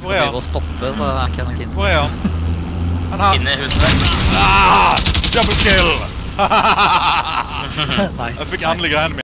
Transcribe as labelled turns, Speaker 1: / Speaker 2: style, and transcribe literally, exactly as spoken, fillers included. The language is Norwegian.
Speaker 1: skal drive og stoppe, så er ikke noe kinn.
Speaker 2: Hvor er han? Han har...
Speaker 3: Inne i huset.
Speaker 2: Ah! Double kill!
Speaker 1: Nice.
Speaker 2: Jeg fikk endelig greiene mine.